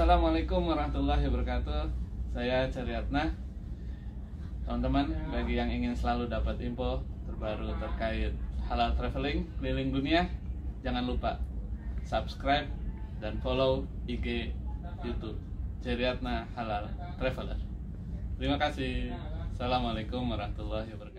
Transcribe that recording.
Assalamualaikum warahmatullahi wabarakatuh. Saya Cariatna. Teman-teman, bagi yang ingin selalu dapat info terbaru terkait halal traveling keliling dunia, jangan lupa subscribe dan follow IG YouTube Cariatna Halal Traveler. Terima kasih. Assalamualaikum warahmatullahi wabarakatuh.